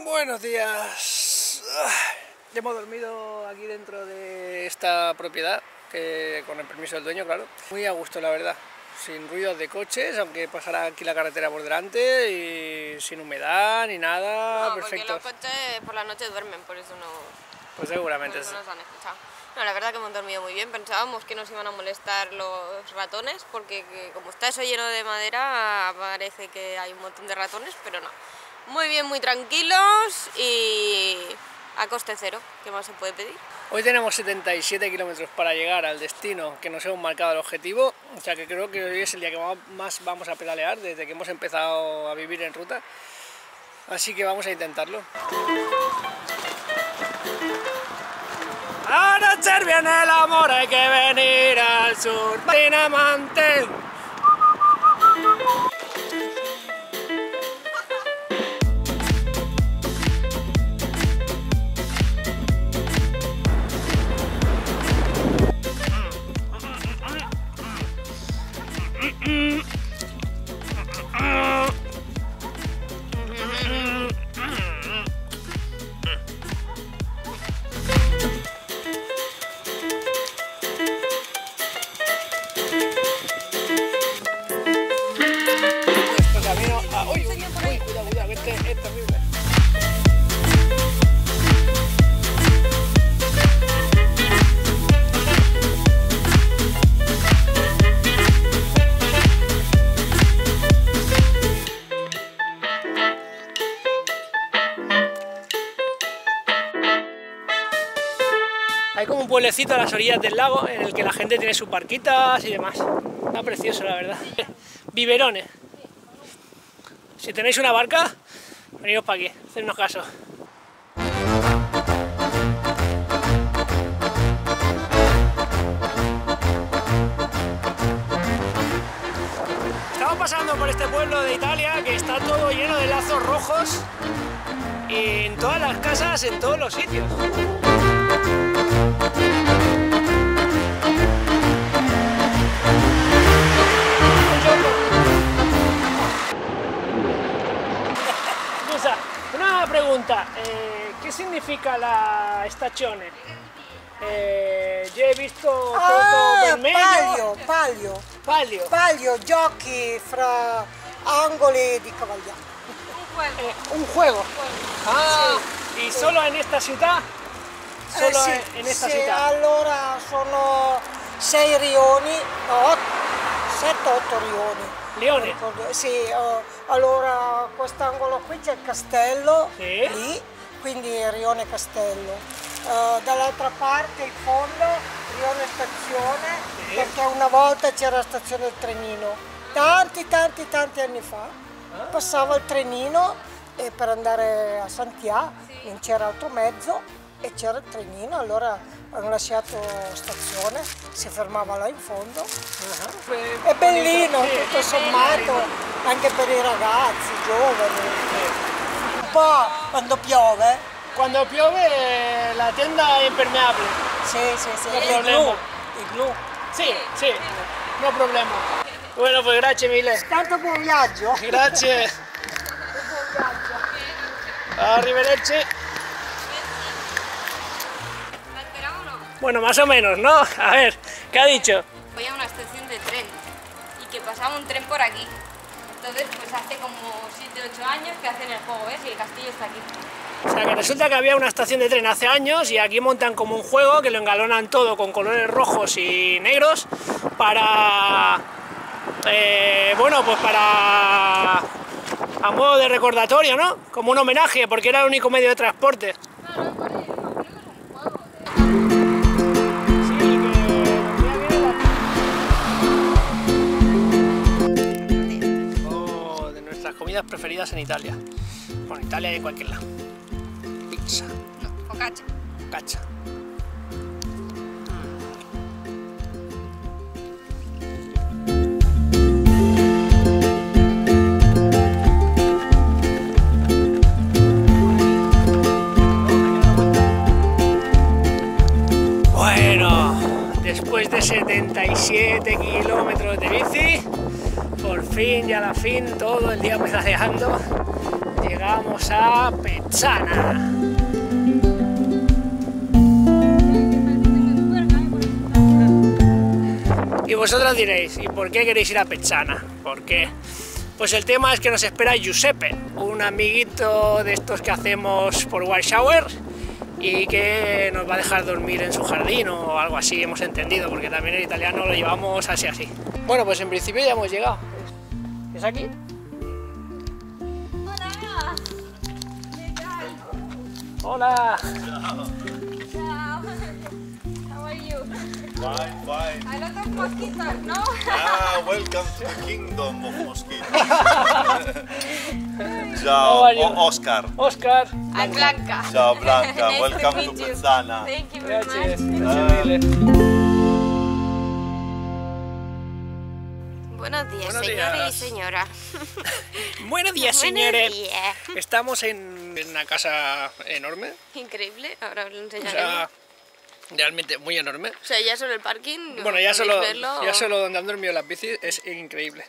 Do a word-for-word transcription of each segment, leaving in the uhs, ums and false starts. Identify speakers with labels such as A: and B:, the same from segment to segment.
A: Buenos días. Hemos dormido aquí dentro de esta propiedad, que con el permiso del dueño, claro. Muy a gusto, la verdad. Sin ruidos de coches, aunque pasará aquí la carretera por delante, y sin humedad ni nada.
B: No,
A: perfecto.
B: Porque los coches por la noche duermen, por eso no.
A: Pues seguramente
B: no,
A: sí.
B: no nos han escuchado. No, la verdad que hemos dormido muy bien. Pensábamos que nos iban a molestar los ratones, porque que, como está eso lleno de madera, parece que hay un montón de ratones, pero no. Muy bien, muy tranquilos y a coste cero. ¿Qué más se puede pedir?
A: Hoy tenemos setenta y siete kilómetros para llegar al destino que nos hemos marcado el objetivo, o sea que creo que hoy es el día que más vamos a pedalear desde que hemos empezado a vivir en ruta, así que vamos a intentarlo. A nacer viene el amor, hay que venir al sur, sin amante. Hay como un pueblecito a las orillas del lago en el que la gente tiene sus barquitas y demás. Está precioso, la verdad. Biberones. Si tenéis una barca, veniros para aquí, hacednos caso. Estamos pasando por este pueblo de Italia que está todo lleno de lazos rojos y en todas las casas, en todos los sitios. Scusa, una pregunta, eh, ¿qué significa la stazione? Eh, yo he visto todo
C: Ah,
A: vermelho.
C: palio, palio,
A: Palio.
C: palio, giochi fra angoli di Cavagliano.
B: Un juego.
A: Eh, un juego. Ah,
C: Sì,
A: ¿y
C: sì.
A: solo en esta ciudad? Solo
C: Eh, sì,
A: en esta
C: sì,
A: ciudad.
C: allora sono sei rioni, no, sette otto rioni.
A: Lione.
C: Ricordo- Sì, eh, allora quest'angolo qui c'è il castello,
A: Sì.
C: lì, quindi Rione Castello. Eh, dall'altra parte il fondo, Rione Stazione,
A: Sì.
C: perché una volta c'era la stazione del trenino. Tanti, tanti, tanti anni fa passava il trenino e per andare a Santiago non c'era altro mezzo e c'era il trenino, allora hanno lasciato stazione, si fermava là in fondo. È bellino,
A: Sì,
C: tutto
A: sì,
C: sommato, anche per i ragazzi, giovani. Un po' quando piove,
A: Cuando piove la tienda es impermeable.
C: sì, sì, sì,
A: No
C: il
A: problema.
C: blu, il blu.
A: Sí, sí, no problema. Bueno, pues grazie mille.
C: Tanto buon viaggio.
A: Grazie. Arrivederci.
B: ¿La esperamos o no?
A: Bueno, más o menos, ¿no? A ver, ¿qué ha dicho?
B: Voy a una estación de tren y que pasaba un tren por aquí. Entonces, pues hace como siete ocho años que hacen el juego, ¿ves? Y el castillo está aquí.
A: O sea, que resulta que había una estación de tren hace años y aquí montan como un juego que lo engalonan todo con colores rojos y negros para... eh, bueno, pues para... a modo de recordatorio, ¿no? Como un homenaje, porque era el único medio de transporte.
B: Claro, por eso, creo que es un juego.
A: Sí, que... Oh, de nuestras comidas preferidas en Italia. Bueno, en Italia y en cualquier lado. Pizza,
B: No, focaccia.
A: cacha. Bueno, después de setenta y siete kilómetros de bici, por fin y a la fin, todo el día pedaleando, llegamos vamos a Pezzana. Y vosotros diréis, ¿y por qué queréis ir a Pezzana? ¿Por qué? Pues el tema es que nos espera Giuseppe, un amiguito de estos que hacemos por Wild Shower y que nos va a dejar dormir en su jardín o algo así, hemos entendido, porque también el italiano lo llevamos así así. Bueno, pues en principio ya hemos llegado. ¿Es aquí?
B: Hola. ¿Qué tal?
A: Hola.
B: Ciao. How are you?
D: Fine, fine.
B: A lot of mosquitoes, no?
D: Ah, welcome to the kingdom of mosquitoes.
A: How
D: Ciao,
A: are you?
D: O- Oscar.
A: Oscar.
B: I'm Blanca.
D: Ciao Blanca,
B: Nice
D: welcome
B: meet
D: to
B: you.
D: Pezzana.
B: Thank you very
A: Gracias.
B: much.
A: Gracias mille.
B: Buenos días,
A: Buenos
B: señores
A: días.
B: y señora.
A: Buenos días,
B: Buenos
A: señores.
B: días.
A: Estamos en, en una casa enorme,
B: Increíble, ahora lo
A: o
B: enseñaremos.
A: sea, realmente muy enorme.
B: O sea, ya solo el parking.
A: Bueno, ya
B: podéis
A: solo,
B: verlo.
A: ya solo donde han dormido las bicis es increíble.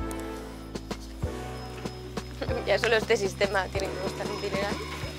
B: Ya solo este sistema tiene que costar un dineral.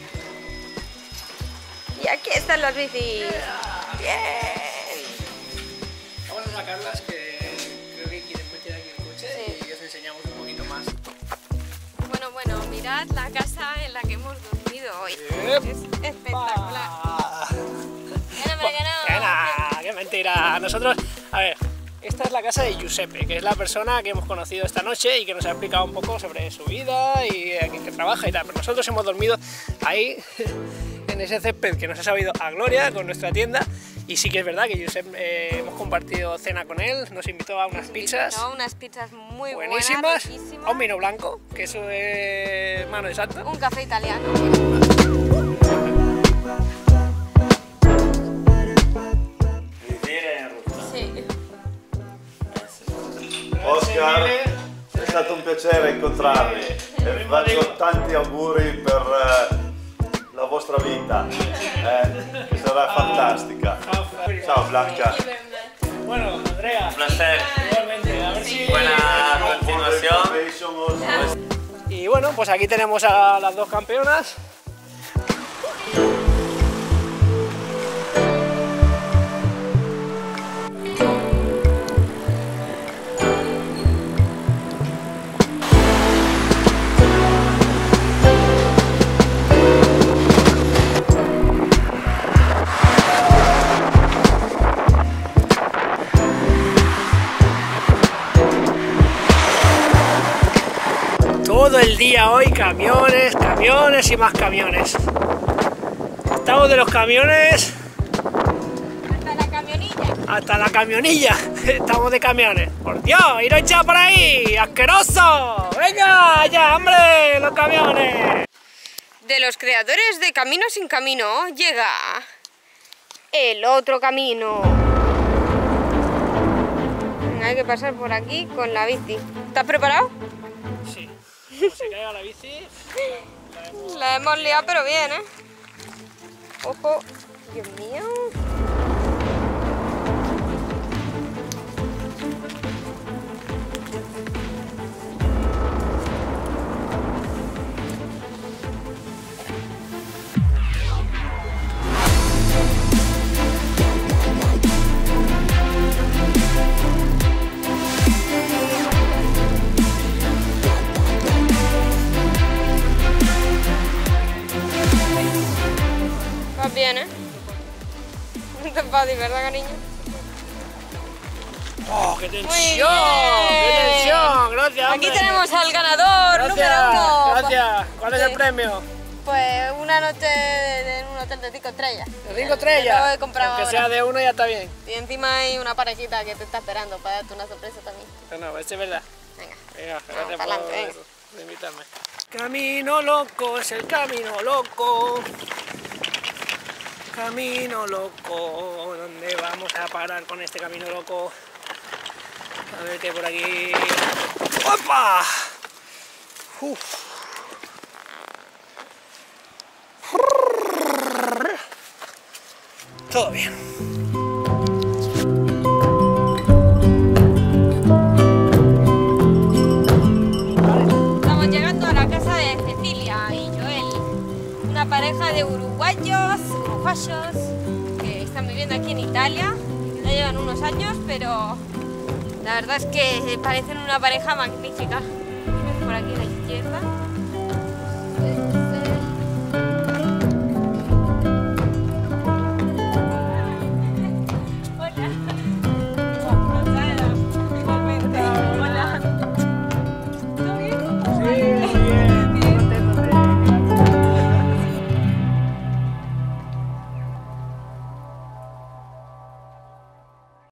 B: Y aquí están las bicis. Bien.
A: Vamos a sacarlas, que creo que quieren meter aquí el coche
B: Sí.
A: y os enseñamos un poquito más.
B: Bueno, bueno, mirad la casa en la que hemos dormido hoy.
A: Yep.
B: Es espectacular.
A: Ah.
B: Que no, hombre, que no.
A: ¡Qué nah! ¡Qué mentira! Nosotros, a ver, esta es la casa de Giuseppe, que es la persona que hemos conocido esta noche y que nos ha explicado un poco sobre su vida y aquí que trabaja y tal. Pero nosotros hemos dormido ahí, en ese césped que nos ha sabido a gloria con nuestra tienda. Y sí que es verdad que Giuseppe, eh, hemos compartido cena con él, nos invitó a unas pizzas
B: No, unas pizzas muy
A: buenísimas,
B: buenas, riquísimas.
A: a un vino blanco, que eso es mano de santo.
B: Un café italiano. Sí.
D: Oscar, è stato un piacere incontrarvi e faccio tanti auguri per eh, la vostra vita, eh, che sarà fantastica. Ciao Blanca.
A: Bueno, Andrea,
E: Un placer.
A: igualmente, a ver si...
E: Buena continuación.
D: Congratulations, Oscar.
A: Y bueno, pues aquí tenemos a las dos campeonas. Todo el día hoy camiones, camiones y más camiones. Estamos de los camiones
B: Hasta la camionilla.
A: hasta la camionilla. Estamos de camiones. ¡Por Dios! ¡Iros ya por ahí! ¡Asqueroso! ¡Venga! ¡Ya, hombre! ¡Los camiones!
B: De los creadores de Camino sin Camino llega el otro camino. Hay que pasar por aquí con la bici. ¿Estás preparado?
A: Sí. Como se caiga la bici...
B: La hemos liado pero bien, ¿eh? Ojo. Dios mío. Vas bien, ¿eh? No te fácil, ¿verdad, cariño?
A: ¡Oh, qué tensión!
B: Muy
A: ¡Qué
B: bien.
A: tensión! ¡Gracias,
B: Aquí
A: hombre!
B: tenemos al ganador,
A: Gracias,
B: número uno.
A: gracias. ¿Cuál es el
B: Sí.
A: premio?
B: Pues una noche de- en un hotel de cinco estrellas.
A: ¿De cinco estrellas?
B: Lo he comprado
A: Aunque
B: ahora.
A: sea de uno ya está bien.
B: Y encima hay una parejita que te está esperando para darte una sorpresa también.
A: No, eso es verdad.
B: Venga.
A: Venga, gracias
B: pa'lante,
A: por,
B: venga.
A: por invitarme. Camino loco, es el camino loco. Camino loco, ¿dónde vamos a parar con este camino loco? A ver qué hay por aquí. ¡Opa! Uf. Todo bien.
B: Estamos llegando a la casa de Cecilia y Joel. una pareja de uruguayos, uruguayos, que están viviendo aquí en Italia. Ya llevan unos años, pero la verdad es que parecen una pareja magnífica. Por aquí a la izquierda.